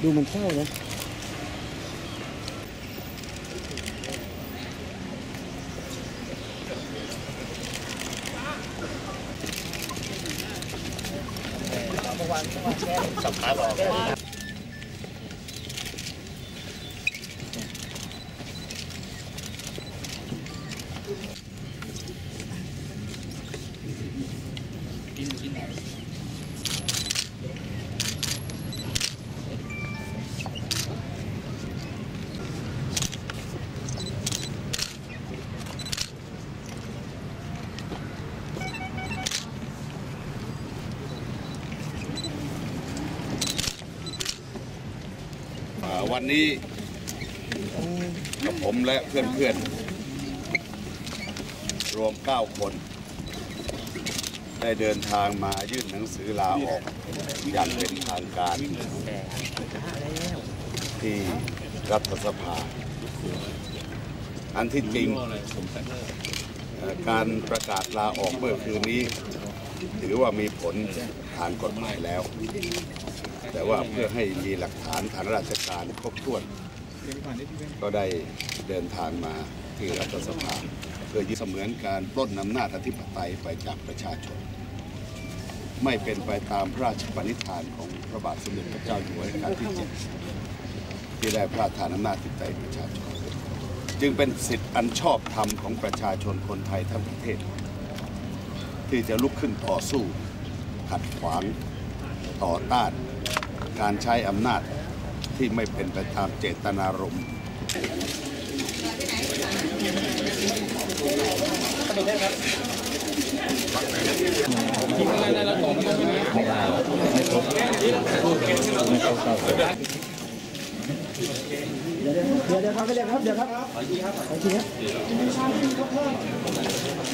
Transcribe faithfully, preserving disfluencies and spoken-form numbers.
ดูมันเศร้านะสับขาบอกกินกินวันนี้กับผมและเพื่อนๆรวมเก้าคนได้เดินทางมายื่นหนังสือลาออกอย่างเป็นทางการที่รัฐสภาอันที่จริงการประกาศลาออกเมื่อคืนนี้ถือว่ามีผลทางกฎหมายแล้วแต่ว่าเพื่อให้มีหลักฐานทางราชการครบถ้วนก็ได้เดินทางมาที่รัฐสภาเพื่อยึดเสมือนการปล้นอำนาจอธิปไตยไปจากประชาชนไม่เป็นไปตามพระราชปณิธานของพระบาทสมเด็จพระเจ้าอยู่หัวรัชกาลที่เจ็ดที่ได้พระราชทานอำนาจอธิปไตยประชาชนจึงเป็นสิทธิอันชอบธรรมของประชาชนคนไทยทั้งประเทศที่จะลุกขึ้นต่อสู้ขัดขวางต่อต้านการใช้อำนาจที่ไม่เป็นไปตามเจตนารมณ์เดี๋ยวเดี๋ยวครับเดี๋ยวครับเดี๋ยวครับขอทีครับขอทีครับ